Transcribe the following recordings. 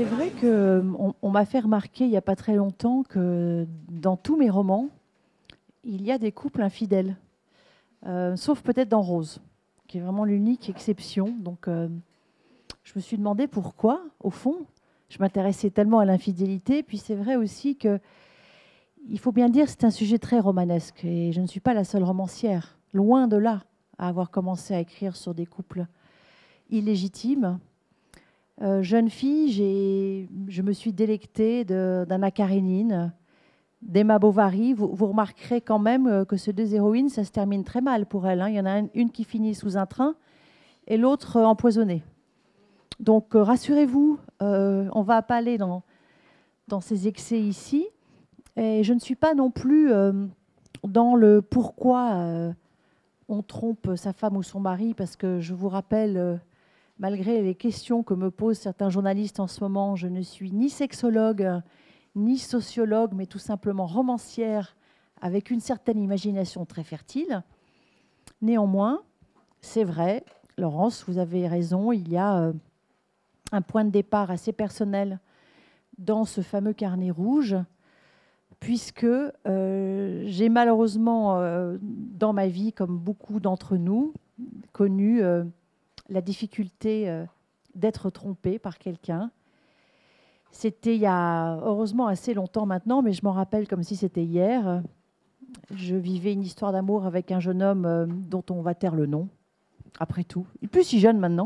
C'est vrai qu'on m'a fait remarquer il n'y a pas très longtemps que dans tous mes romans, il y a des couples infidèles, sauf peut-être dans Rose, qui est vraiment l'unique exception. Donc je me suis demandé pourquoi, au fond. Je m'intéressais tellement à l'infidélité. Puis c'est vrai aussi que, il faut bien le dire, c'est un sujet très romanesque. Et je ne suis pas la seule romancière, loin de là, à avoir commencé à écrire sur des couples illégitimes. Jeune fille, je me suis délectée d'Anna Karénine, d'Emma Bovary. Vous remarquerez quand même que ces deux héroïnes, ça se termine très mal pour elles. Il y en a une qui finit sous un train et l'autre empoisonnée. Donc rassurez-vous, on ne va pas aller dans ces excès ici. Et je ne suis pas non plus dans le pourquoi on trompe sa femme ou son mari, parce que je vous rappelle, malgré les questions que me posent certains journalistes en ce moment, je ne suis ni sexologue, ni sociologue, mais tout simplement romancière avec une certaine imagination très fertile. Néanmoins, c'est vrai, Laurence, vous avez raison, il y a un point de départ assez personnel dans ce fameux carnet rouge, puisque j'ai malheureusement, dans ma vie, comme beaucoup d'entre nous, connu la difficulté d'être trompée par quelqu'un. C'était il y a heureusement assez longtemps maintenant, mais je m'en rappelle comme si c'était hier. Je vivais une histoire d'amour avec un jeune homme dont on va taire le nom, après tout. Il n'est plus si jeune maintenant.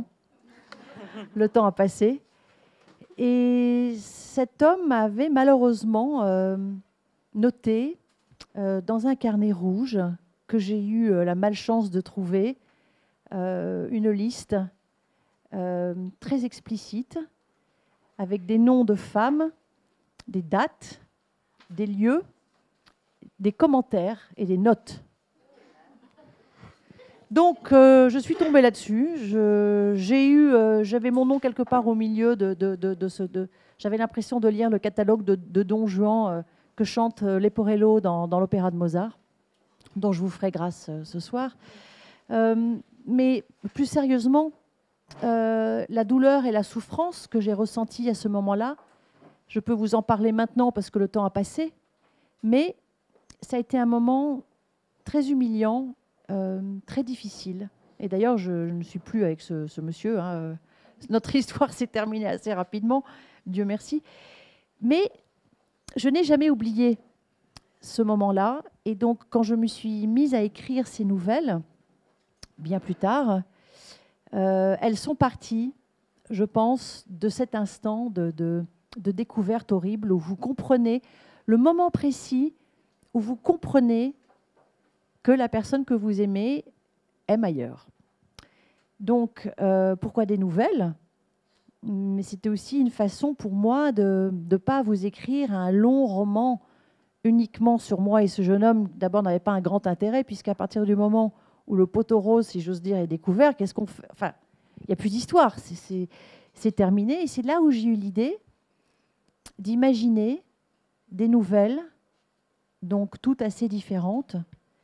Le temps a passé. Et cet homme avait malheureusement noté dans un carnet rouge que j'ai eu la malchance de trouver une liste très explicite avec des noms de femmes, des dates, des lieux, des commentaires et des notes. Donc, je suis tombée là-dessus. J'avais mon nom quelque part au milieu j'avais l'impression de lire le catalogue de Don Juan que chante Leporello dans l'opéra de Mozart, dont je vous ferai grâce ce soir. Mais plus sérieusement, la douleur et la souffrance que j'ai ressentie à ce moment-là, je peux vous en parler maintenant parce que le temps a passé, mais ça a été un moment très humiliant, très difficile. Et d'ailleurs, je ne suis plus avec ce monsieur. Notre histoire s'est terminée assez rapidement, Dieu merci. Mais je n'ai jamais oublié ce moment-là. Et donc, quand je me suis mise à écrire ces nouvelles, bien plus tard, elles sont parties, je pense, de cet instant de découverte horrible où vous comprenez le moment précis où vous comprenez que la personne que vous aimez aime ailleurs. Donc, pourquoi des nouvelles ? Mais c'était aussi une façon pour moi de ne pas vous écrire un long roman uniquement sur moi et ce jeune homme. D'abord, n'avait pas un grand intérêt, puisqu'à partir du moment où le poteau rose, si j'ose dire, est découvert, qu'est-ce qu'on fait ? Enfin, il n'y a plus d'histoire, c'est terminé. Et c'est là où j'ai eu l'idée d'imaginer des nouvelles, donc toutes assez différentes,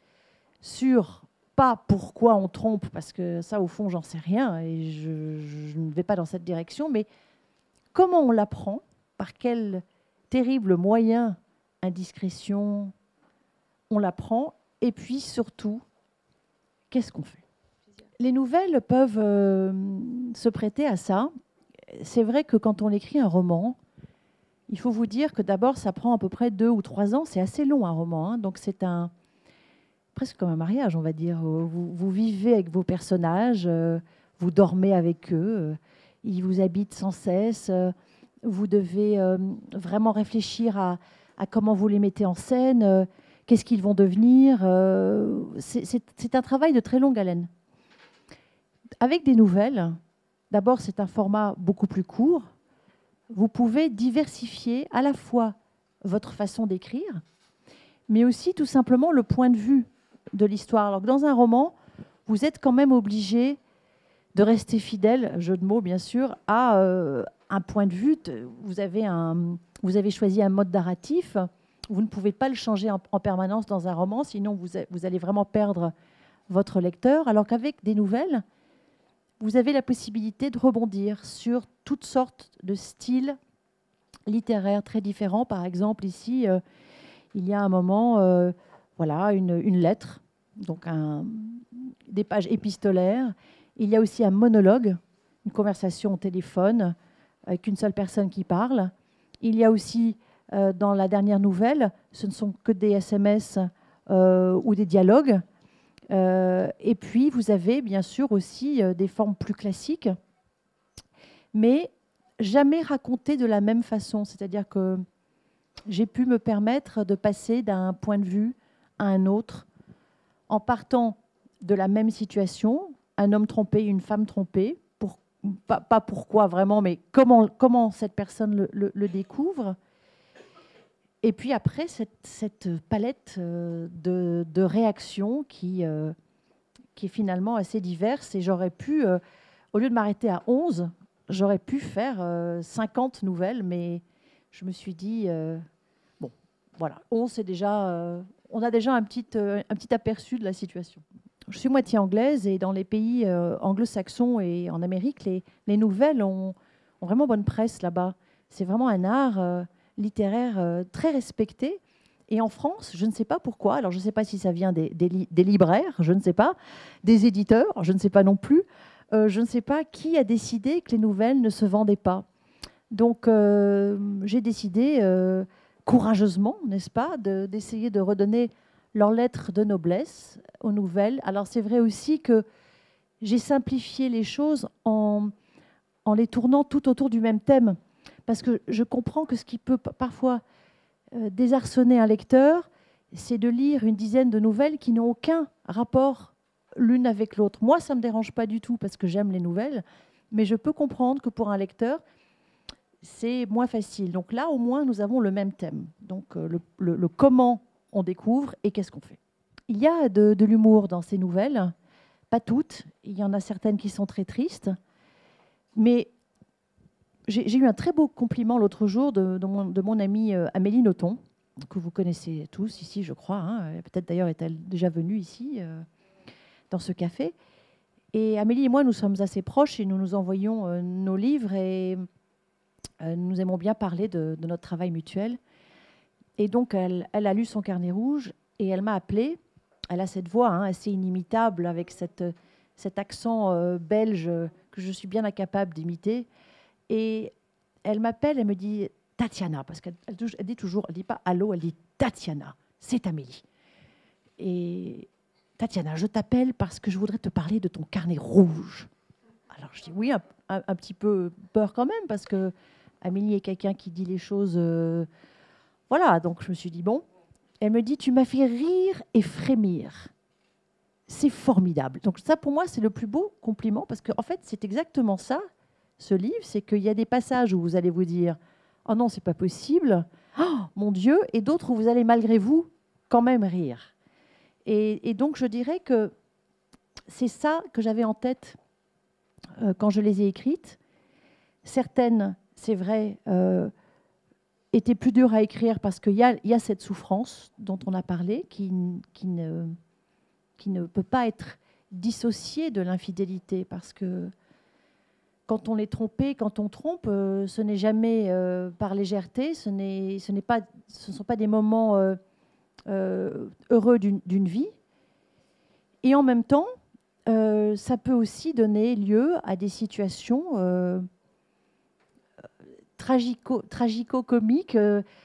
sur pas pourquoi on trompe, parce que ça, au fond, j'en sais rien, et je ne vais pas dans cette direction, mais comment on l'apprend, par quel terrible moyen, indiscrétion, on l'apprend, et puis surtout, qu'est-ce qu'on fait ? Les nouvelles peuvent se prêter à ça. C'est vrai que quand on écrit un roman, il faut vous dire que d'abord, ça prend à peu près 2 ou 3 ans. C'est assez long, un roman. Donc, c'est presque comme un mariage, on va dire. Vous vivez avec vos personnages, vous dormez avec eux, ils vous habitent sans cesse. Vous devez vraiment réfléchir à comment vous les mettez en scène, qu'est-ce qu'ils vont devenir. C'est un travail de très longue haleine. Avec des nouvelles, d'abord, c'est un format beaucoup plus court. Vous pouvez diversifier à la fois votre façon d'écrire, mais aussi tout simplement le point de vue de l'histoire. Alors que dans un roman, vous êtes quand même obligé de rester fidèle, jeu de mots bien sûr, à un point de vue. Vous avez choisi un mode narratif. Vous ne pouvez pas le changer en permanence dans un roman, sinon vous allez vraiment perdre votre lecteur. Alors qu'avec des nouvelles, vous avez la possibilité de rebondir sur toutes sortes de styles littéraires très différents. Par exemple, ici, il y a un moment, voilà, une lettre, donc des pages épistolaires. Il y a aussi un monologue, une conversation au téléphone avec une seule personne qui parle. Il y a aussi, dans la dernière nouvelle, ce ne sont que des SMS ou des dialogues. Et puis, vous avez bien sûr aussi des formes plus classiques, mais jamais racontées de la même façon. C'est-à-dire que j'ai pu me permettre de passer d'un point de vue à un autre en partant de la même situation, un homme trompé, une femme trompée, pas pourquoi vraiment, mais comment cette personne le découvre. Et puis après, cette palette de réactions qui est finalement assez diverse. Et j'aurais pu, au lieu de m'arrêter à 11, j'aurais pu faire 50 nouvelles, mais je me suis dit, bon, voilà, 11, c'est déjà, on a déjà un petit aperçu de la situation. Je suis moitié anglaise et dans les pays anglo-saxons et en Amérique, les nouvelles ont vraiment bonne presse là-bas. C'est vraiment un art littéraire très respecté. Et en France, je ne sais pas pourquoi, alors je ne sais pas si ça vient des libraires, je ne sais pas, des éditeurs, je ne sais pas non plus, je ne sais pas qui a décidé que les nouvelles ne se vendaient pas. Donc j'ai décidé courageusement, n'est-ce pas, d'essayer de redonner leur lettre de noblesse aux nouvelles. Alors c'est vrai aussi que j'ai simplifié les choses en les tournant tout autour du même thème, parce que je comprends que ce qui peut parfois désarçonner un lecteur, c'est de lire une dizaine de nouvelles qui n'ont aucun rapport l'une avec l'autre. Moi, ça ne me dérange pas du tout parce que j'aime les nouvelles, mais je peux comprendre que pour un lecteur, c'est moins facile. Donc là, au moins, nous avons le même thème. Donc le comment on découvre et qu'est-ce qu'on fait. Il y a de l'humour dans ces nouvelles, pas toutes. Il y en a certaines qui sont très tristes, mais j'ai eu un très beau compliment l'autre jour de mon amie Amélie Nothomb, que vous connaissez tous ici, je crois. Hein. Peut-être d'ailleurs est-elle déjà venue ici, dans ce café. Et Amélie et moi, nous sommes assez proches et nous nous envoyons nos livres et nous aimons bien parler de notre travail mutuel. Et donc, elle a lu son carnet rouge et elle m'a appelée. Elle a cette voix assez inimitable avec cet accent belge que je suis bien incapable d'imiter. Et elle m'appelle, elle me dit Tatiana, parce qu'elle dit toujours, elle ne dit pas allô, elle dit Tatiana, c'est Amélie. Et Tatiana, je t'appelle parce que je voudrais te parler de ton carnet rouge. Alors je dis oui, un petit peu peur quand même, parce que Amélie est quelqu'un qui dit les choses. Voilà, donc je me suis dit bon. Elle me dit tu m'as fait rire et frémir. C'est formidable. Donc ça, pour moi, c'est le plus beau compliment, parce qu'en fait, c'est exactement ça. Ce livre, c'est qu'il y a des passages où vous allez vous dire « Oh non, c'est pas possible, oh, mon Dieu !» et d'autres où vous allez malgré vous quand même rire. Et donc, je dirais que c'est ça que j'avais en tête quand je les ai écrites. Certaines, c'est vrai, étaient plus dures à écrire parce qu'il y a cette souffrance dont on a parlé qui ne peut pas être dissociée de l'infidélité, parce que quand on est trompé, quand on trompe, ce n'est jamais par légèreté, ce ne sont pas des moments heureux d'une vie. Et en même temps, ça peut aussi donner lieu à des situations tragico-comiques.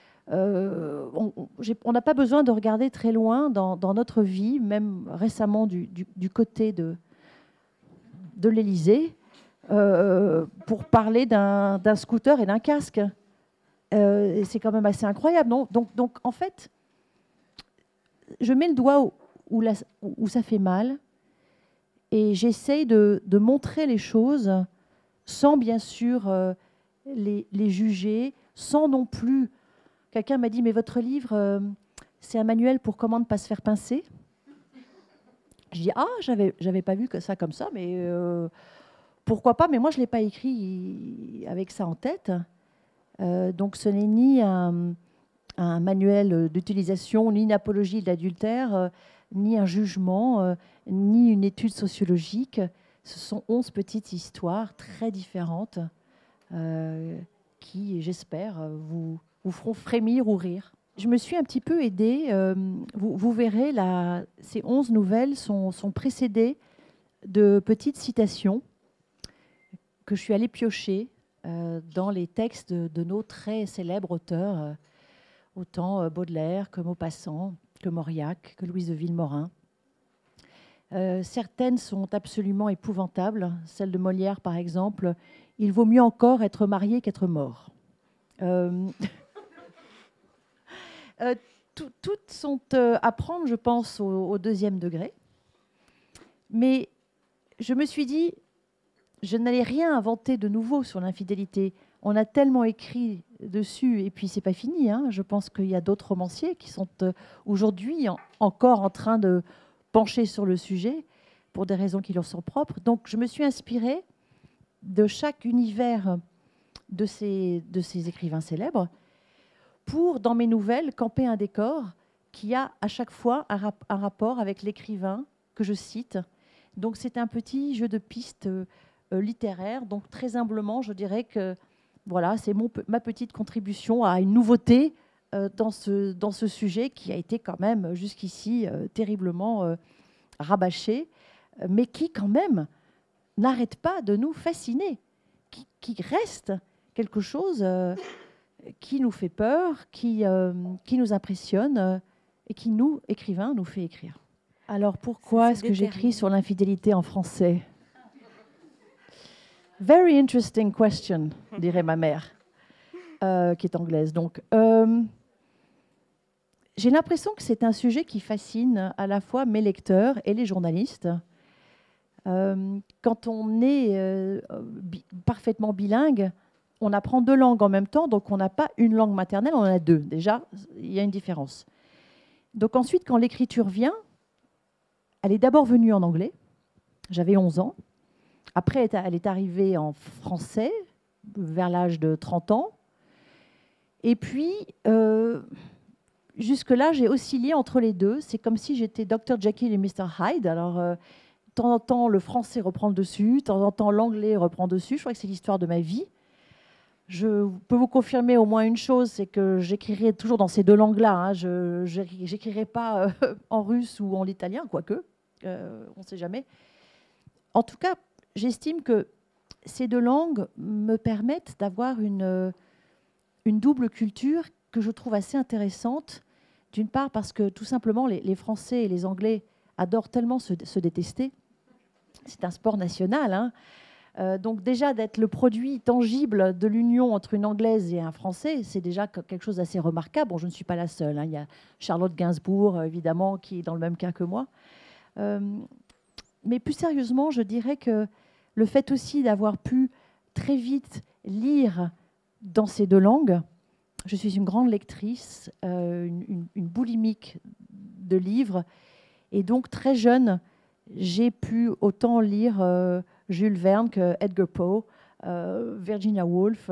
On n'a pas besoin de regarder très loin dans notre vie, même récemment du côté de l'Élysée. Pour parler d'un scooter et d'un casque. C'est quand même assez incroyable, non ? Donc, en fait, je mets le doigt où ça fait mal et j'essaye de montrer les choses sans, bien sûr, les juger, sans non plus... Quelqu'un m'a dit, mais votre livre, c'est un manuel pour comment ne pas se faire pincer. Je dis, ah, j'avais pas vu que ça comme ça, mais... pourquoi pas, mais moi je ne l'ai pas écrit avec ça en tête. Donc ce n'est ni un manuel d'utilisation, ni une apologie de l'adultère, ni un jugement, ni une étude sociologique. Ce sont 11 petites histoires très différentes qui, j'espère, vous feront frémir ou rire. Je me suis un petit peu aidée. Vous verrez, ces 11 nouvelles sont précédées de petites citations que je suis allée piocher dans les textes de nos très célèbres auteurs, autant Baudelaire que Maupassant, que Mauriac, que Louise de Villemorin. Certaines sont absolument épouvantables. Celle de Molière, par exemple, « Il vaut mieux encore être marié qu'être mort ». Toutes sont à prendre, je pense, au deuxième degré. Mais je me suis dit, je n'allais rien inventer de nouveau sur l'infidélité. On a tellement écrit dessus, et puis c'est pas fini. Hein. Je pense qu'il y a d'autres romanciers qui sont aujourd'hui encore en train de pencher sur le sujet pour des raisons qui leur sont propres. Donc je me suis inspirée de chaque univers de ces écrivains célèbres pour, dans mes nouvelles, camper un décor qui a à chaque fois un rapport avec l'écrivain que je cite. Donc c'est un petit jeu de pistes littéraire. Donc très humblement, je dirais que voilà, c'est ma petite contribution à une nouveauté dans ce sujet qui a été quand même jusqu'ici terriblement rabâché, mais qui quand même n'arrête pas de nous fasciner, qui reste quelque chose qui nous fait peur, qui nous impressionne et qui nous, écrivains, nous fait écrire. Alors pourquoi est-ce que j'écris sur l'infidélité en français ? Very interesting question, dirait ma mère, qui est anglaise. Donc, j'ai l'impression que c'est un sujet qui fascine à la fois mes lecteurs et les journalistes. Quand on est parfaitement bilingue, on apprend 2 langues en même temps, donc on n'a pas une langue maternelle, on en a 2. Déjà, il y a une différence. Donc ensuite, quand l'écriture vient, elle est d'abord venue en anglais. J'avais 11 ans. Après, elle est arrivée en français, vers l'âge de 30 ans. Et puis, jusque-là, j'ai oscillé entre les deux. C'est comme si j'étais Dr. Jekyll et Mr. Hyde. Alors, de temps en temps, le français reprend le dessus, de temps en temps, l'anglais reprend dessus. Je crois que c'est l'histoire de ma vie. Je peux vous confirmer au moins une chose, c'est que j'écrirai toujours dans ces 2 langues-là. Hein. Je n'écrirai pas en russe ou en italien, quoique, on ne sait jamais. En tout cas, j'estime que ces 2 langues me permettent d'avoir une double culture que je trouve assez intéressante. D'une part, parce que tout simplement, les Français et les Anglais adorent tellement se détester. C'est un sport national. Hein. Donc déjà, d'être le produit tangible de l'union entre une Anglaise et un Français, c'est déjà quelque chose d'assez remarquable. Bon, je ne suis pas la seule. Hein. Il y a Charlotte Gainsbourg, évidemment, qui est dans le même cas que moi. Mais plus sérieusement, je dirais que le fait aussi d'avoir pu très vite lire dans ces 2 langues, je suis une grande lectrice, une boulimique de livres, et donc très jeune, j'ai pu autant lire Jules Verne que Edgar Poe, Virginia Woolf,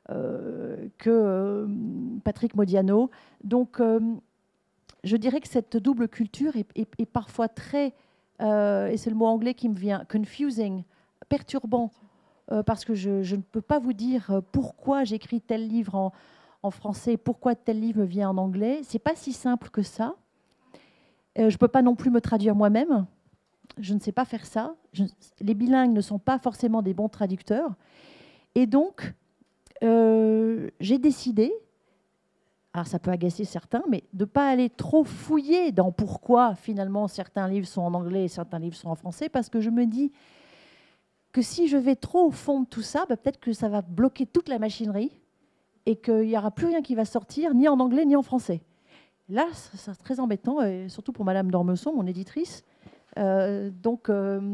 que Patrick Modiano. Donc, je dirais que cette double culture est parfois très, et c'est le mot anglais qui me vient, confusing, perturbant, parce que je ne peux pas vous dire pourquoi j'écris tel livre en français, pourquoi tel livre me vient en anglais. C'est pas si simple que ça. Je ne peux pas non plus me traduire moi-même. Je ne sais pas faire ça. Les bilingues ne sont pas forcément des bons traducteurs. Et donc, j'ai décidé, alors ça peut agacer certains, mais de ne pas aller trop fouiller dans pourquoi finalement certains livres sont en anglais et certains livres sont en français, parce que je me dis que si je vais trop au fond de tout ça, peut-être que ça va bloquer toute la machinerie et qu'il n'y aura plus rien qui va sortir, ni en anglais ni en français. Là, c'est très embêtant, et surtout pour Madame d'Ormesson, mon éditrice. Donc,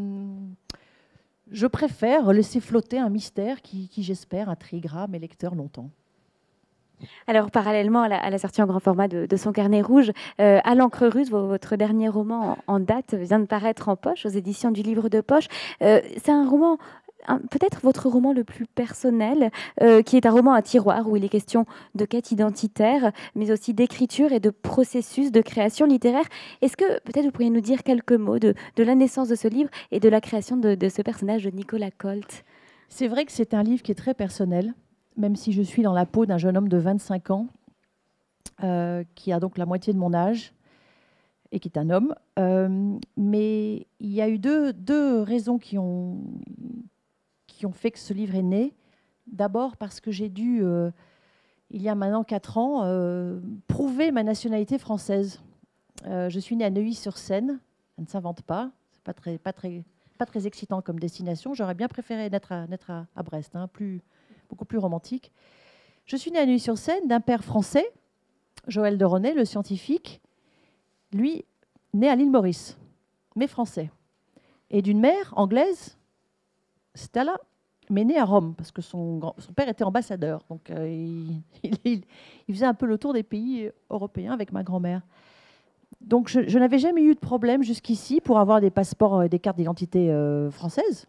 je préfère laisser flotter un mystère qui j'espère, intriguera mes lecteurs longtemps. Alors, parallèlement à la sortie en grand format de son carnet rouge, À l'encre russe, votre dernier roman en date vient de paraître en poche, aux éditions du Livre de Poche. C'est un roman, peut-être votre roman le plus personnel, qui est un roman à tiroir où il est question de quête identitaire, mais aussi d'écriture et de processus de création littéraire. Est-ce que peut-être vous pourriez nous dire quelques mots de la naissance de ce livre et de la création de ce personnage de Nicolas Colt ? C'est vrai que c'est un livre qui est très personnel, même si je suis dans la peau d'un jeune homme de 25 ans, qui a donc la moitié de mon âge, et qui est un homme. Mais il y a eu deux raisons qui ont fait que ce livre est né. D'abord parce que j'ai dû, il y a maintenant 4 ans, prouver ma nationalité française. Je suis née à Neuilly-sur-Seine. Ça ne s'invente pas. C'est pas très excitant comme destination. J'aurais bien préféré naître à Brest, hein, beaucoup plus romantique. Je suis née à Neuilly-sur-Seine d'un père français, Joël de René, le scientifique, lui, né à l'île Maurice, mais français. Et d'une mère anglaise, Stella, mais née à Rome, parce que son père était ambassadeur. Donc il faisait un peu le tour des pays européens avec ma grand-mère. Donc je n'avais jamais eu de problème jusqu'ici pour avoir des passeports et des cartes d'identité françaises.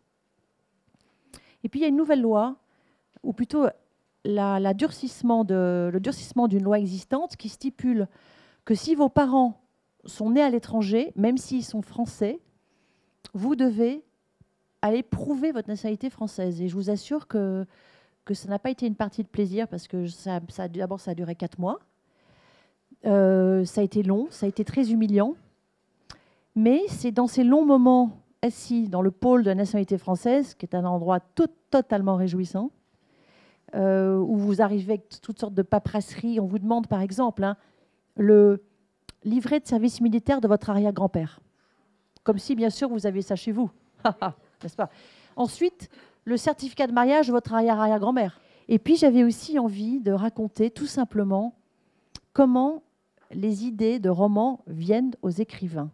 Et puis il y a une nouvelle loi, ou plutôt le durcissement d'une loi existante qui stipule que si vos parents sont nés à l'étranger, même s'ils sont français, vous devez aller prouver votre nationalité française. Et je vous assure que ça n'a pas été une partie de plaisir parce que d'abord, ça a duré 4 mois. Ça a été long, ça a été très humiliant. Mais c'est dans ces longs moments assis dans le pôle de la nationalité française, qui est un endroit totalement réjouissant, où vous arrivez avec toutes sortes de paperasseries. On vous demande, par exemple, le livret de service militaire de votre arrière-grand-père. Comme si, bien sûr, vous aviez ça chez vous. N'est-ce pas? Ensuite, le certificat de mariage de votre arrière-arrière-grand-mère. Et puis, j'avais aussi envie de raconter tout simplement comment les idées de romans viennent aux écrivains.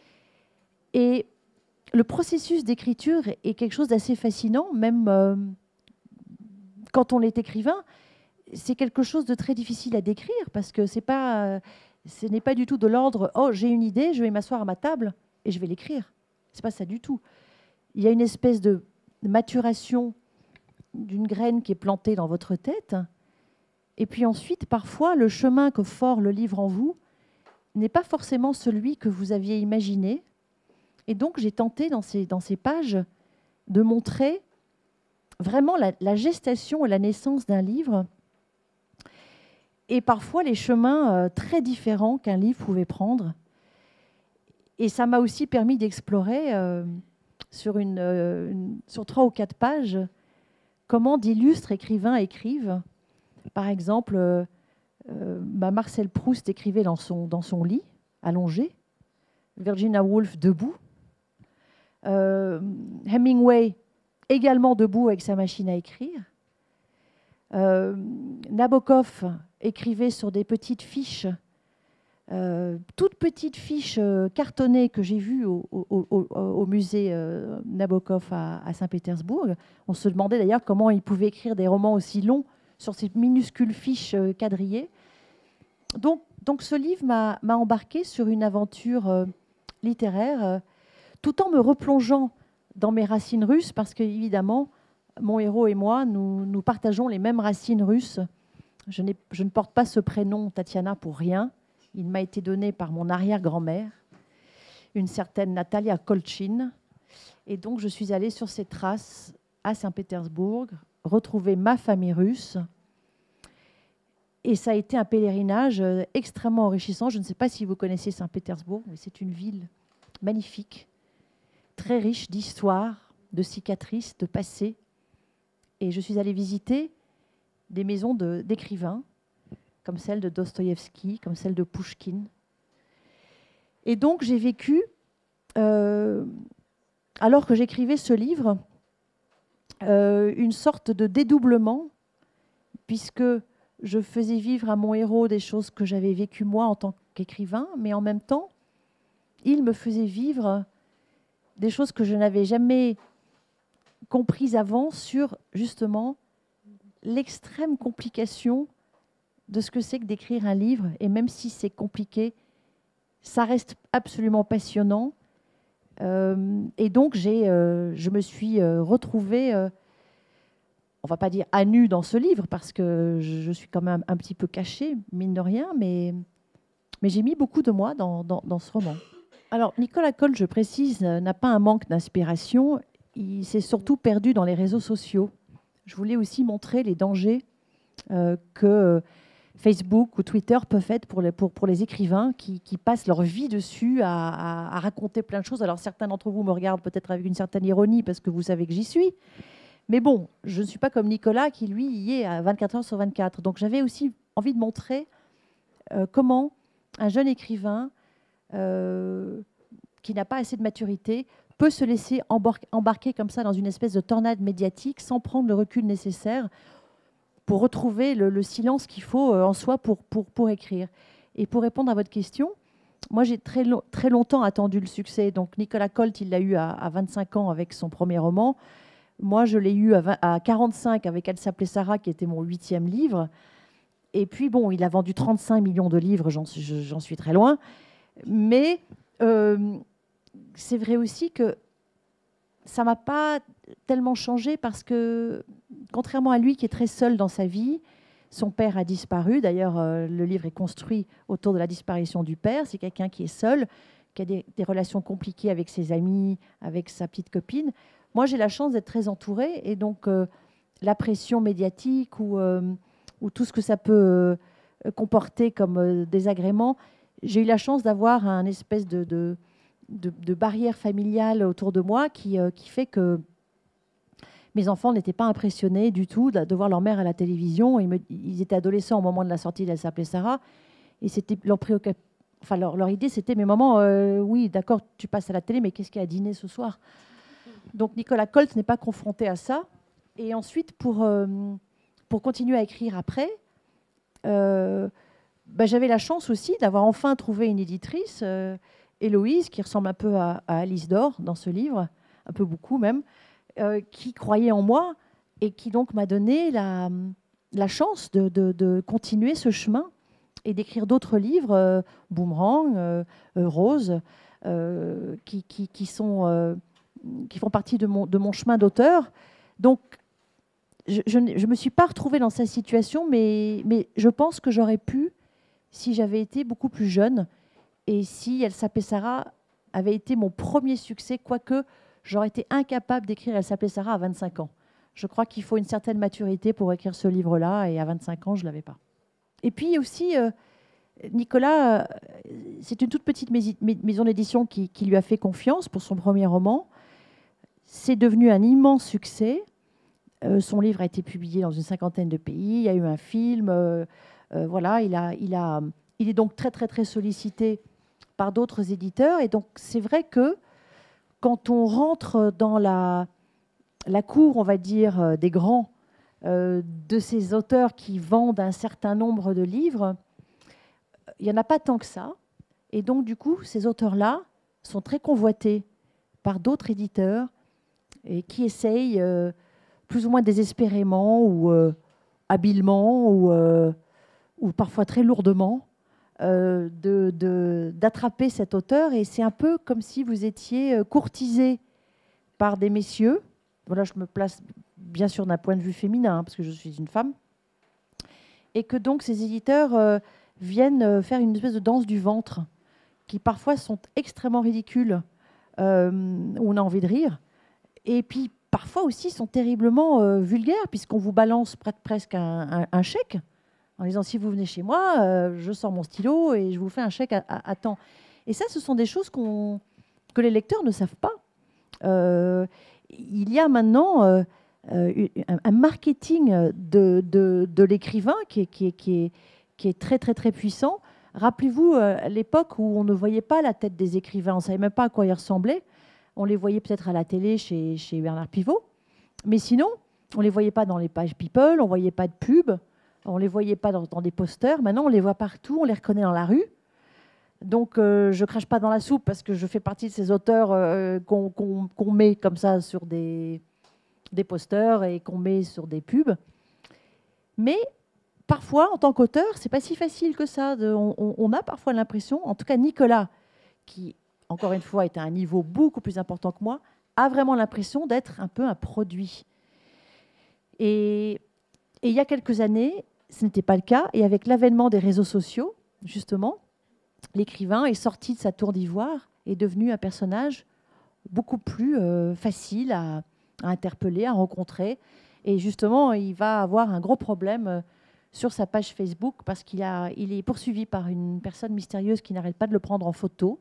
Et le processus d'écriture est quelque chose d'assez fascinant, même quand on est écrivain. C'est quelque chose de très difficile à décrire parce que ce n'est pas du tout de l'ordre « Oh, j'ai une idée, je vais m'asseoir à ma table et je vais l'écrire ». Ce n'est pas ça du tout. Il y a une espèce de maturation d'une graine qui est plantée dans votre tête. Et puis ensuite, parfois, le chemin que fore le livre en vous n'est pas forcément celui que vous aviez imaginé. Et donc, j'ai tenté dans ces pages de montrer vraiment la gestation et la naissance d'un livre et parfois les chemins très différents qu'un livre pouvait prendre. Et ça m'a aussi permis d'explorer sur 3 ou 4 pages comment d'illustres écrivains écrivent. Par exemple, Marcel Proust écrivait dans son lit, allongé, Virginia Woolf debout, Hemingway également debout avec sa machine à écrire, Nabokov écrivait sur des petites fiches, toutes petites fiches cartonnées que j'ai vues au musée Nabokov à Saint-Pétersbourg. On se demandait d'ailleurs comment il pouvait écrire des romans aussi longs sur ces minuscules fiches quadrillées. Donc ce livre m'a embarqué sur une aventure littéraire, tout en me replongeant dans mes racines russes, parce qu'évidemment, mon héros et moi, nous partageons les mêmes racines russes. Je ne porte pas ce prénom Tatiana pour rien. Il m'a été donné par mon arrière-grand-mère, une certaine Natalia Kolchin. Et donc, je suis allée sur ses traces à Saint-Pétersbourg, retrouver ma famille russe. Et ça a été un pèlerinage extrêmement enrichissant. Je ne sais pas si vous connaissez Saint-Pétersbourg, mais c'est une ville magnifique, très riche d'histoire, de cicatrices, de passé. Et je suis allée visiter des maisons d'écrivains, comme celle de Dostoïevski, comme celle de Pouchkine. Et donc, j'ai vécu, alors que j'écrivais ce livre, une sorte de dédoublement, puisque je faisais vivre à mon héros des choses que j'avais vécues moi en tant qu'écrivain, mais en même temps, il me faisait vivre des choses que je n'avais jamais comprises avant sur, justement, l'extrême complication de ce que c'est que d'écrire un livre. Et même si c'est compliqué, ça reste absolument passionnant. Et donc, je me suis retrouvée, on ne va pas dire à nu dans ce livre, parce que je suis quand même un petit peu cachée, mine de rien, mais j'ai mis beaucoup de moi dans ce roman. Alors, Nicolas Cole, je précise, n'a pas un manque d'inspiration. Il s'est surtout perdu dans les réseaux sociaux. Je voulais aussi montrer les dangers que Facebook ou Twitter peuvent être pour les écrivains qui passent leur vie dessus à raconter plein de choses. Alors certains d'entre vous me regardent peut-être avec une certaine ironie parce que vous savez que j'y suis. Mais bon, je ne suis pas comme Nicolas qui, lui, y est à 24 heures sur 24. Donc j'avais aussi envie de montrer comment un jeune écrivain qui n'a pas assez de maturité peut se laisser embarquer comme ça dans une espèce de tornade médiatique sans prendre le recul nécessaire pour retrouver le silence qu'il faut en soi pour écrire. Et pour répondre à votre question, moi j'ai très longtemps attendu le succès. Donc Nicolas Colt, il l'a eu à 25 ans avec son premier roman. Moi, je l'ai eu à 45 avec Elle s'appelait Sarah, qui était mon 8e livre. Et puis, bon, il a vendu 35 millions de livres, j'en suis très loin. Mais c'est vrai aussi que ça ne m'a pas tellement changé parce que, contrairement à lui qui est très seul dans sa vie, son père a disparu. D'ailleurs, le livre est construit autour de la disparition du père. C'est quelqu'un qui est seul, qui a des relations compliquées avec ses amis, avec sa petite copine. Moi, j'ai la chance d'être très entourée et donc la pression médiatique ou tout ce que ça peut comporter comme désagrément, j'ai eu la chance d'avoir un espèce de barrière familiale autour de moi qui fait que mes enfants n'étaient pas impressionnés du tout de voir leur mère à la télévision. Ils étaient adolescents au moment de la sortie d'Elle s'appelait Sarah et c'était leur idée, c'était mais maman, oui, d'accord, tu passes à la télé, mais qu'est-ce qu'il y a à dîner ce soir? Donc Nicolas Colt n'est pas confronté à ça. Et ensuite, pour continuer à écrire après, j'avais la chance aussi d'avoir enfin trouvé une éditrice, Héloïse, qui ressemble un peu à Alice Dore dans ce livre, un peu beaucoup même, qui croyait en moi et qui donc m'a donné la chance de continuer ce chemin et d'écrire d'autres livres, Boomerang, Rose, qui font partie de mon chemin d'auteur. Donc, je ne me suis pas retrouvée dans cette situation, mais je pense que j'aurais pu si j'avais été beaucoup plus jeune et si Elle s'appelait Sarah avait été mon premier succès, quoique j'aurais été incapable d'écrire Elle s'appelait Sarah à 25 ans. Je crois qu'il faut une certaine maturité pour écrire ce livre-là, et à 25 ans, je ne l'avais pas. Et puis aussi, Nicolas, c'est une toute petite maison d'édition qui lui a fait confiance pour son premier roman. C'est devenu un immense succès. Son livre a été publié dans une 50aine de pays. Il y a eu un film. Voilà, il est donc très, très, très sollicité par d'autres éditeurs. Et donc, c'est vrai que quand on rentre dans la cour, on va dire, des grands, de ces auteurs qui vendent un certain nombre de livres, il n'y en a pas tant que ça. Et donc, du coup, ces auteurs-là sont très convoités par d'autres éditeurs et qui essayent, plus ou moins désespérément ou habilement ou parfois très lourdement, d'attraper cet auteur. Et c'est un peu comme si vous étiez courtisé par des messieurs. Voilà, je me place bien sûr d'un point de vue féminin, parce que je suis une femme. Et que donc ces éditeurs viennent faire une espèce de danse du ventre, qui parfois sont extrêmement ridicules, où on a envie de rire. Et puis parfois aussi sont terriblement vulgaires, puisqu'on vous balance presque un chèque, en disant si vous venez chez moi, je sors mon stylo et je vous fais un chèque à temps. Et ça, ce sont des choses que les lecteurs ne savent pas. Il y a maintenant un marketing de l'écrivain qui est très, très, très puissant. Rappelez-vous l'époque où on ne voyait pas la tête des écrivains, on ne savait même pas à quoi ils ressemblaient. On les voyait peut-être à la télé chez Bernard Pivot, mais sinon, on ne les voyait pas dans les pages People, on ne voyait pas de pub, on ne les voyait pas dans des posters. Maintenant, on les voit partout, on les reconnaît dans la rue. Donc, je ne crache pas dans la soupe parce que je fais partie de ces auteurs qu'on met comme ça sur des posters et qu'on met sur des pubs. Mais parfois, en tant qu'auteur, ce n'est pas si facile que ça. On a parfois l'impression, en tout cas Nicolas, qui, encore une fois, est à un niveau beaucoup plus important que moi, a vraiment l'impression d'être un peu un produit. Et il y a quelques années, ce n'était pas le cas. Et avec l'avènement des réseaux sociaux, justement, l'écrivain est sorti de sa tour d'ivoire et est devenu un personnage beaucoup plus facile à interpeller, à rencontrer. Et justement, il va avoir un gros problème sur sa page Facebook parce il est poursuivi par une personne mystérieuse qui n'arrête pas de le prendre en photo.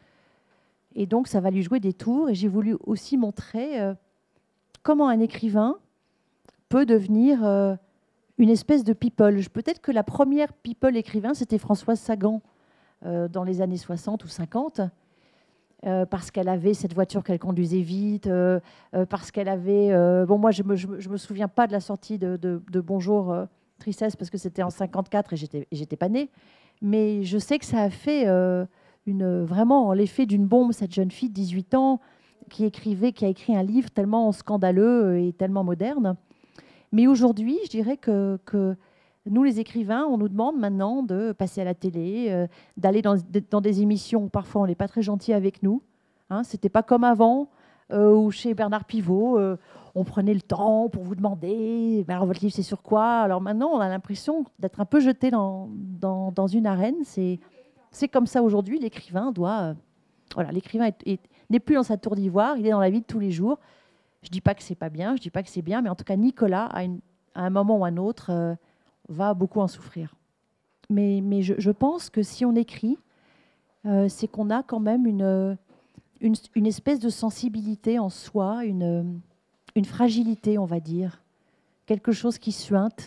Et donc, ça va lui jouer des tours. Et j'ai voulu aussi montrer comment un écrivain peut devenir une espèce de people. Peut-être que la première people écrivain, c'était Françoise Sagan dans les années 60 ou 50. Parce qu'elle avait cette voiture qu'elle conduisait vite, parce qu'elle avait... moi, je me souviens pas de la sortie de Bonjour Tristesse, parce que c'était en 54 et j'étais pas née. Mais je sais que ça a fait vraiment l'effet d'une bombe, cette jeune fille de 18 ans qui a écrit un livre tellement scandaleux et tellement moderne. Mais aujourd'hui, je dirais que nous, les écrivains, on nous demande maintenant de passer à la télé, d'aller dans des émissions où parfois on n'est pas très gentil avec nous. Hein, c'était pas comme avant, où chez Bernard Pivot, on prenait le temps pour vous demander alors, votre livre, c'est sur quoi. Alors maintenant, on a l'impression d'être un peu jeté dans une arène. C'est comme ça aujourd'hui. L'écrivain doit... voilà, l'écrivain n'est plus dans sa tour d'ivoire, il est dans la vie de tous les jours. Je ne dis pas que c'est pas bien, je dis pas que c'est bien, mais en tout cas, Nicolas, à un moment ou à un autre... va beaucoup en souffrir. Mais je pense que si on écrit, c'est qu'on a quand même une espèce de sensibilité en soi, une fragilité, on va dire, quelque chose qui suinte.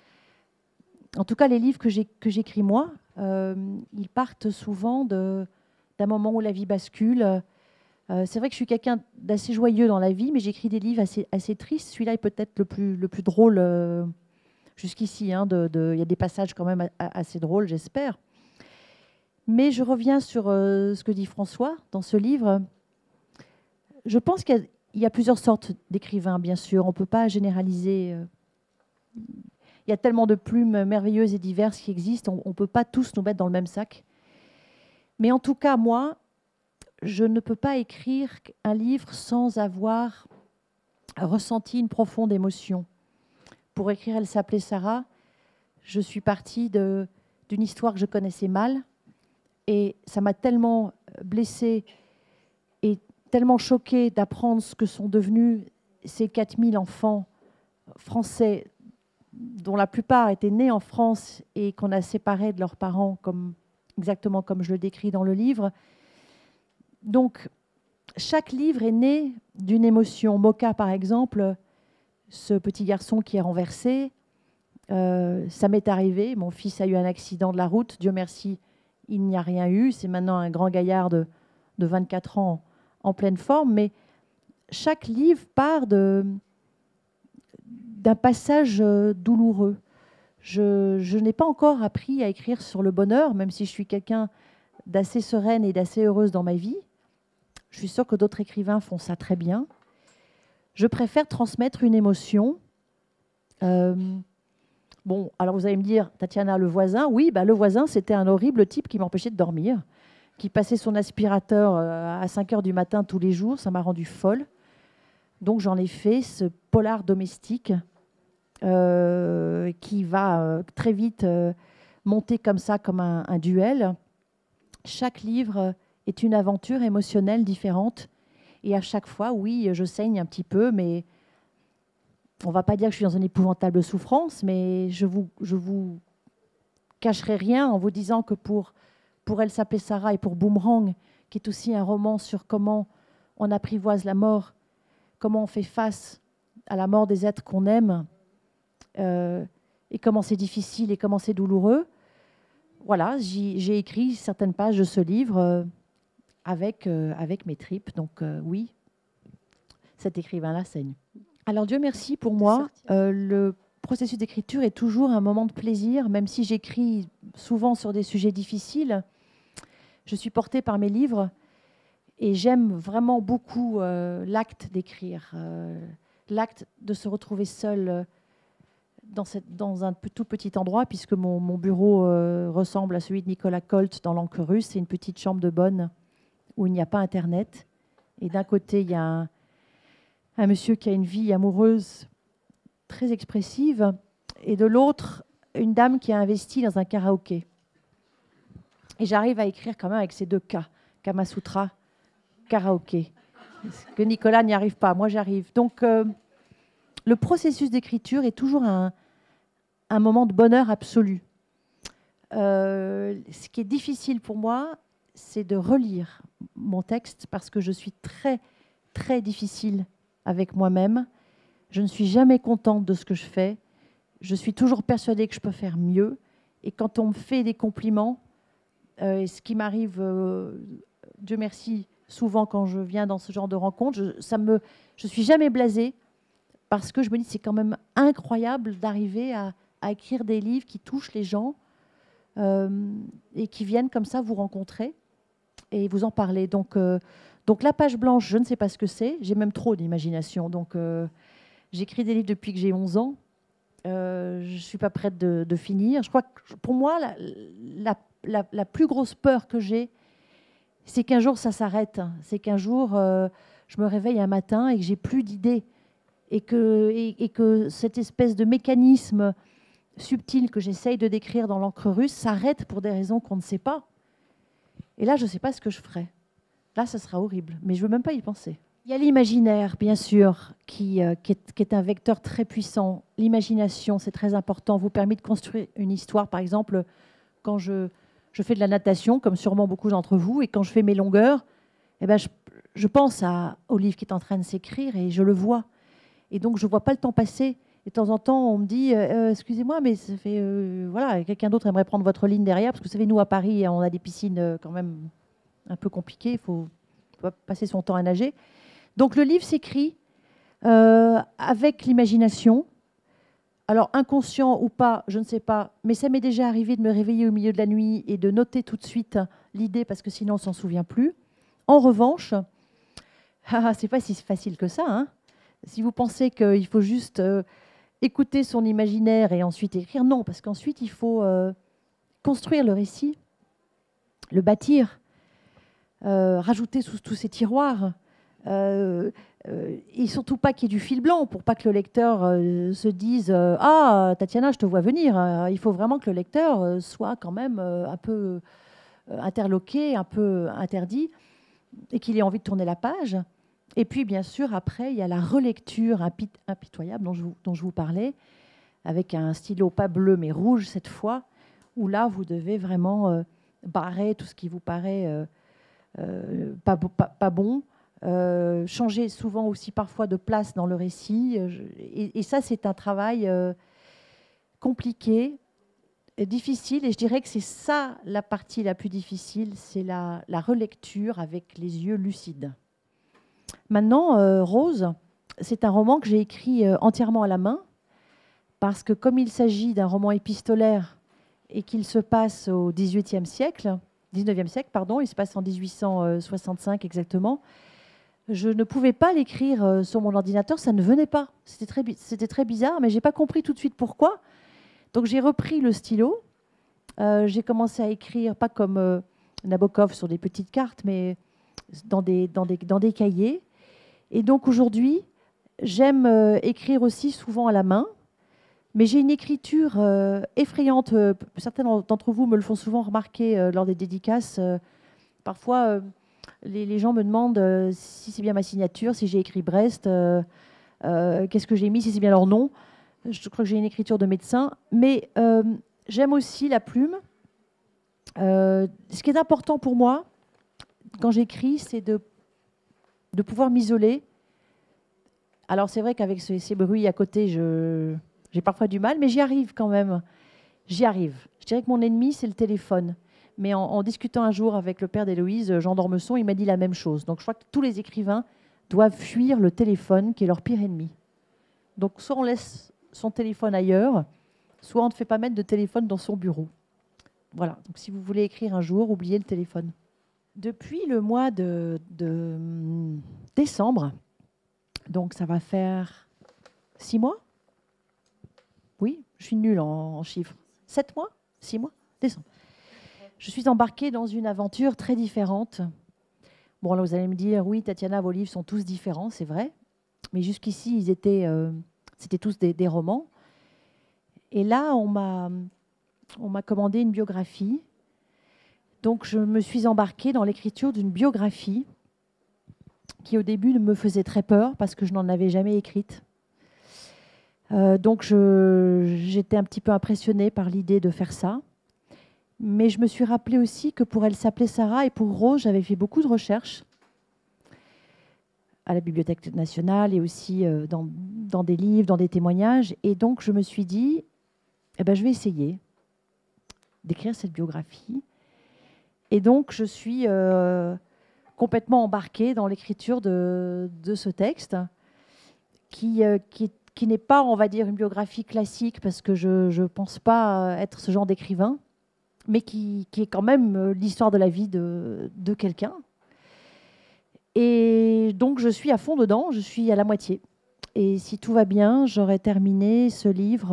En tout cas, les livres que j'écris moi, ils partent souvent d'un moment où la vie bascule. C'est vrai que je suis quelqu'un d'assez joyeux dans la vie, mais j'écris des livres assez tristes. Celui-là est peut-être le plus drôle jusqu'ici. Il y a des passages quand même assez drôles, j'espère. Mais je reviens sur ce que dit François dans ce livre. Je pense qu'il y a plusieurs sortes d'écrivains, bien sûr. On ne peut pas généraliser. Il y a tellement de plumes merveilleuses et diverses qui existent. On ne peut pas tous nous mettre dans le même sac. Mais en tout cas, moi, je ne peux pas écrire un livre sans avoir ressenti une profonde émotion. Pour écrire Elle s'appelait Sarah, je suis partie d'une histoire que je connaissais mal. Et ça m'a tellement blessée et tellement choquée d'apprendre ce que sont devenus ces 4000 enfants français, dont la plupart étaient nés en France et qu'on a séparés de leurs parents, exactement comme je le décris dans le livre. Donc, chaque livre est né d'une émotion. Moka, par exemple, ce petit garçon qui est renversé, ça m'est arrivé. Mon fils a eu un accident de la route. D'un merci, il n'y a rien eu. C'est maintenant un grand gaillard de 24 ans en pleine forme. Mais chaque livre part d'un passage douloureux. Je n'ai pas encore appris à écrire sur le bonheur, même si je suis quelqu'un d'assez sereine et d'assez heureuse dans ma vie. Je suis sûre que d'autres écrivains font ça très bien. Je préfère transmettre une émotion. Bon, alors vous allez me dire, Tatiana, le voisin, oui, le voisin, c'était un horrible type qui m'empêchait de dormir, qui passait son aspirateur à 5 heures du matin tous les jours. Ça m'a rendue folle. Donc j'en ai fait ce polar domestique qui va très vite monter comme ça, comme un duel. Chaque livre est une aventure émotionnelle différente. Et à chaque fois, oui, je saigne un petit peu, mais on ne va pas dire que je suis dans une épouvantable souffrance, mais je vous cacherai rien en vous disant que pour Elle s'appelait Sarah et pour Boomerang, qui est aussi un roman sur comment on apprivoise la mort, comment on fait face à la mort des êtres qu'on aime, et comment c'est difficile et comment c'est douloureux. Voilà, j'ai écrit certaines pages de ce livre avec mes tripes. Donc oui, cet écrivain-là saigne. Alors Dieu merci, pour moi, le processus d'écriture est toujours un moment de plaisir, même si j'écris souvent sur des sujets difficiles. Je suis portée par mes livres et j'aime vraiment beaucoup l'acte d'écrire, l'acte de se retrouver seule dans un tout petit endroit, puisque mon bureau ressemble à celui de Nicolas Colt dans L'Encre russe. C'est une petite chambre de bonne où il n'y a pas Internet. Et d'un côté, il y a un monsieur qui a une vie amoureuse très expressive, et de l'autre, une dame qui a investi dans un karaoké. Et j'arrive à écrire quand même avec ces deux K, Kama Sutra, karaoké. Que Nicolas n'y arrive pas, moi j'arrive. Donc le processus d'écriture est toujours un un moment de bonheur absolu. Ce qui est difficile pour moi, c'est de relire mon texte parce que je suis très, très difficile avec moi-même. Je ne suis jamais contente de ce que je fais. Je suis toujours persuadée que je peux faire mieux. Et quand on me fait des compliments, ce qui m'arrive, Dieu merci, souvent quand je viens dans ce genre de rencontres, je suis jamais blasée parce que je me dis c'est quand même incroyable d'arriver à écrire des livres qui touchent les gens et qui viennent comme ça vous rencontrer et vous en parler. Donc la page blanche, je ne sais pas ce que c'est. J'ai même trop d'imagination. Donc j'écris des livres depuis que j'ai 11 ans. Je ne suis pas prête de finir. Je crois que pour moi, la plus grosse peur que j'ai, c'est qu'un jour ça s'arrête. C'est qu'un jour je me réveille un matin et que j'ai plus d'idées et que cette espèce de mécanisme subtil que j'essaye de décrire dans l'encre russe s'arrête pour des raisons qu'on ne sait pas. Et là, je ne sais pas ce que je ferai. Là, ça sera horrible, mais je ne veux même pas y penser. Il y a l'imaginaire, bien sûr, qui est un vecteur très puissant. L'imagination, c'est très important, vous permet de construire une histoire. Par exemple, quand je fais de la natation, comme sûrement beaucoup d'entre vous, et quand je fais mes longueurs, eh ben, je pense au livre qui est en train de s'écrire et je le vois. Et donc, je ne vois pas le temps passer. Et de temps en temps, on me dit excusez-moi, mais ça fait voilà, quelqu'un d'autre aimerait prendre votre ligne derrière, parce que vous savez, nous à Paris, on a des piscines quand même un peu compliquées. Il faut pas passer son temps à nager. Donc le livre s'écrit avec l'imagination. Alors inconscient ou pas, je ne sais pas, mais ça m'est déjà arrivé de me réveiller au milieu de la nuit et de noter tout de suite l'idée, parce que sinon on s'en souvient plus. En revanche, c'est pas si facile que ça, hein. Si vous pensez qu'il faut juste écouter son imaginaire et ensuite écrire, non, parce qu'ensuite il faut construire le récit, le bâtir, rajouter sous tous ces tiroirs, et surtout pas qu'il y ait du fil blanc pour pas que le lecteur se dise ah, Tatiana, je te vois venir. Il faut vraiment que le lecteur soit quand même un peu interloqué, un peu interdit, et qu'il ait envie de tourner la page. Et puis, bien sûr, après, il y a la relecture impitoyable dont je vous parlais, avec un stylo pas bleu, mais rouge cette fois, où là, vous devez vraiment barrer tout ce qui vous paraît pas bon, changer souvent aussi parfois de place dans le récit. Et ça, c'est un travail compliqué, difficile, et je dirais que c'est ça la partie la plus difficile, c'est la relecture avec les yeux lucides. Maintenant, Rose, c'est un roman que j'ai écrit entièrement à la main, parce que comme il s'agit d'un roman épistolaire et qu'il se passe au XIXe siècle, 19e siècle, pardon, il se passe en 1865 exactement, je ne pouvais pas l'écrire sur mon ordinateur, ça ne venait pas. C'était très bizarre, mais je n'ai pas compris tout de suite pourquoi. Donc j'ai repris le stylo, j'ai commencé à écrire, pas comme Nabokov sur des petites cartes, mais dans des cahiers. Et donc aujourd'hui, j'aime écrire aussi souvent à la main, mais j'ai une écriture effrayante. Certains d'entre vous me le font souvent remarquer lors des dédicaces. Parfois, les gens me demandent si c'est bien ma signature, si j'ai écrit Brest, qu'est-ce que j'ai mis, si c'est bien leur nom. Je crois que j'ai une écriture de médecin. Mais j'aime aussi la plume. Ce qui est important pour moi, quand j'écris, c'est de pouvoir m'isoler. Alors c'est vrai qu'avec ces bruits à côté, j'ai parfois du mal, mais j'y arrive quand même. J'y arrive. Je dirais que mon ennemi, c'est le téléphone. Mais en discutant un jour avec le père d'Héloïse, Jean d'Ormesson, il m'a dit la même chose. Donc je crois que tous les écrivains doivent fuir le téléphone, qui est leur pire ennemi. Donc soit on laisse son téléphone ailleurs, soit on ne fait pas mettre de téléphone dans son bureau. Voilà. Donc si vous voulez écrire un jour, oubliez le téléphone. Depuis le mois de décembre, donc ça va faire 6 mois. Oui, je suis nulle en chiffres. 7 mois 6 mois Décembre. Je suis embarquée dans une aventure très différente. Bon, là, vous allez me dire, oui, Tatiana, vos livres sont tous différents, c'est vrai. Mais jusqu'ici, c'était tous des romans. Et là, on m'a commandé une biographie. Donc, je me suis embarquée dans l'écriture d'une biographie qui, au début, me faisait très peur parce que je n'en avais jamais écrite. Donc j'étais un petit peu impressionnée par l'idée de faire ça. Mais je me suis rappelé aussi que pour Elle s'appelait Sarah et pour Rose, j'avais fait beaucoup de recherches à la Bibliothèque nationale et aussi dans des livres, dans des témoignages. Et donc je me suis dit, eh ben, je vais essayer d'écrire cette biographie. Et donc je suis complètement embarquée dans l'écriture de ce texte qui n'est pas, on va dire, une biographie classique parce que je ne pense pas être ce genre d'écrivain, mais qui est quand même l'histoire de la vie de quelqu'un. Et donc, je suis à fond dedans, je suis à la moitié. Et si tout va bien, j'aurai terminé ce livre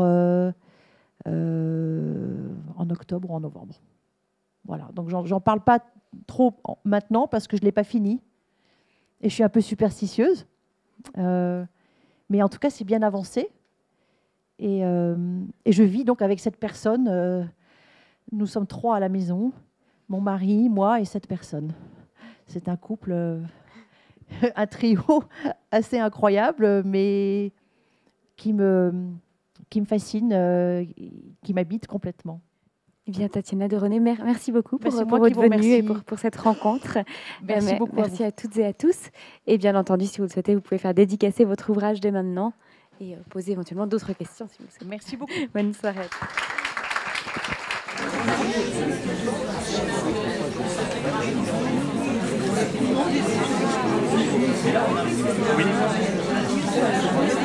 en octobre ou en novembre. Voilà, donc j'en parle pas trop maintenant parce que je ne l'ai pas fini. Et je suis un peu superstitieuse. Mais en tout cas, c'est bien avancé. Et je vis donc avec cette personne. Nous sommes 3 à la maison, mon mari, moi et cette personne. C'est un couple, un trio assez incroyable, mais qui me fascine, qui m'habite complètement. Eh bien, Tatiana de René, merci beaucoup pour votre venue et pour cette rencontre. Merci beaucoup. Merci à toutes et à tous. Et bien entendu, si vous le souhaitez, vous pouvez faire dédicacer votre ouvrage dès maintenant et poser éventuellement d'autres questions. Si vous le souhaitez. Merci beaucoup. Bonne soirée. Oui.